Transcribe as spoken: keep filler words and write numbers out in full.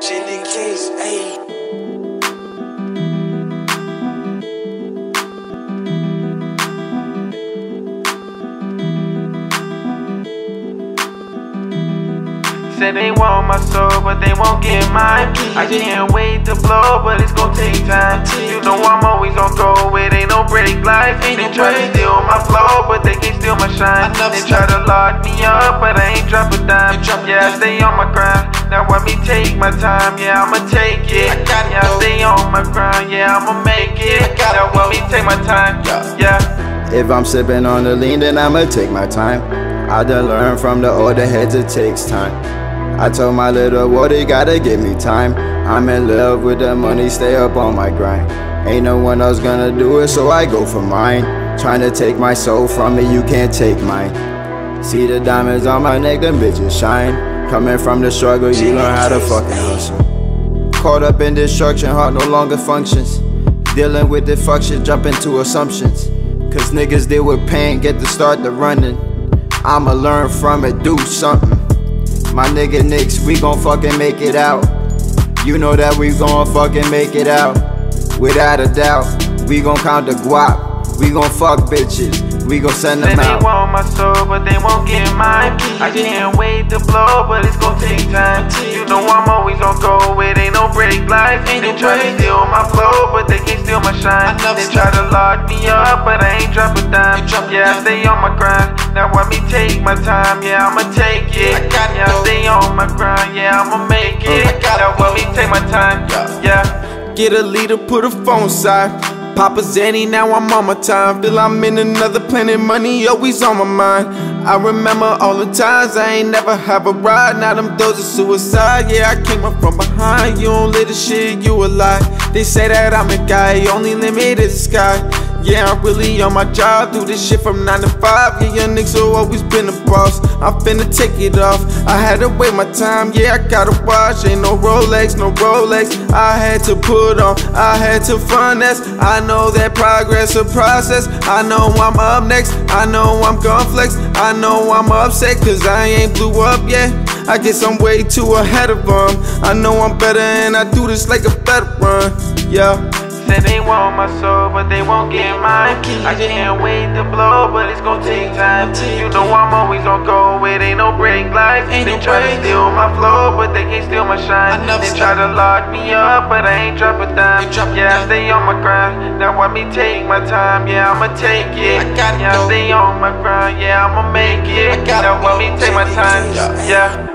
Chili case, ayy. Said they want my soul, but they won't get mine. I can't wait to blow, but it's gon' take time. You know I'm always on go, it ain't no break life. They try to steal my flow, but they can't steal my shine. They try to lock me up, but I ain't drop a dime. Yeah, I stay on my grind. Now let me take my time, yeah, I'ma take it. Yeah, I stay on my grind, yeah, I'ma make it. Now let me take my time, yeah. If I'm sipping on the lean, then I'ma take my time. I done learned from the older heads, it takes time. I told my little boy, they gotta give me time. I'm in love with the money, stay up on my grind. Ain't no one else gonna do it, so I go for mine. Trying to take my soul from me, you can't take mine. See the diamonds on my neck, them bitches shine. Coming from the struggle, you learn how to fucking hustle. Caught up in destruction, heart no longer functions. Dealing with the fuck shit, jump into assumptions. Cause niggas deal with pain, get to start the running. I'ma learn from it, do something. My nigga Nicks, we gon' fucking make it out. You know that we gon' fucking make it out. Without a doubt, we gon' count the guap. We gon' fuck bitches, we gon' send them out. They want my soul, but they won't get mine. I can't wait to blow, but it's gon' take time. You know I'm always on go, it ain't no break life. They try to steal my flow, but they can't steal my shine. They try to lock me up, but I ain't drop a dime. Yeah, I stay on my grind. Now let me take my time, yeah, I'ma take it. Yeah, I stay on my grind, yeah, I'ma make it. Now let me take my time, yeah. Get a leader, put a phone side. Papa Zanny, now I'm on my time. Feel I'm in another planet, money always on my mind. I remember all the times I ain't never have a ride. Now them those are suicide, yeah, I came up from behind. You don't live the shit, you a lie. They say that I'm the guy, only limit is the sky. Yeah, I'm really on my job, do this shit from nine to five. Yeah, young niggas have always been a boss. I'm finna take it off, I had to wait my time. Yeah, I gotta watch, ain't no Rolex, no Rolex. I had to put on, I had to finesse. I know that progress a process. I know I'm up next, I know I'm gon' flex. I know I'm upset cause I ain't blew up yet. I guess I'm way too ahead of them. I know I'm better and I do this like a veteran, yeah. Said they want my soul, but they won't get mine. I can't wait to blow, but it's gon' take time. You know I'm always on go, it ain't no break life. They try to steal my flow, but they can't steal my shine. They try to lock me up, but I ain't drop a dime. Yeah, I stay on my grind. Now let me take my time, yeah, I'ma take it. Yeah, I stay on my grind, yeah, I'ma make it. Now let me take my time, yeah.